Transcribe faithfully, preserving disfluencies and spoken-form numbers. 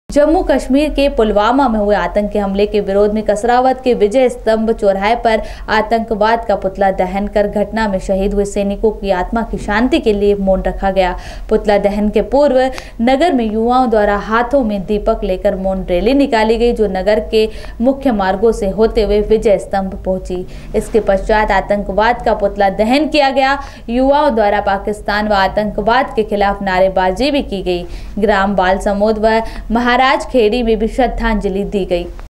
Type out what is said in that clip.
जम्मू कश्मीर के पुलवामा में हुए आतंकी हमले के विरोध में कसरावद के विजय स्तंभ चौराहे पर आतंकवाद का पुतला दहन कर घटना में शहीद हुए सैनिकों की आत्मा की शांति के लिए मौन रखा गया। पुतला दहन के पूर्व नगर में युवाओं द्वारा हाथों में दीपक लेकर मौन रैली निकाली गई, जो नगर के मुख्य मार्गों से होते हुए विजय स्तंभ पहुंची। इसके पश्चात आतंकवाद का पुतला दहन किया गया। युवाओं द्वारा पाकिस्तान व आतंकवाद के खिलाफ नारेबाजी भी की गई। ग्राम बाल समोद व महाराज खेड़ी में भी श्रद्धांजलि दी गई।